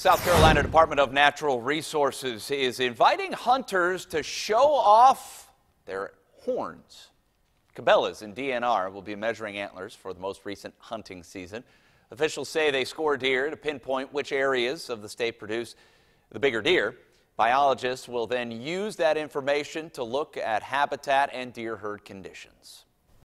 South Carolina Department of Natural Resources is inviting hunters to show off their horns. Cabela's in DNR will be measuring antlers for the most recent hunting season. Officials say they score deer to pinpoint which areas of the state produce the bigger deer. Biologists will then use that information to look at habitat and deer herd conditions.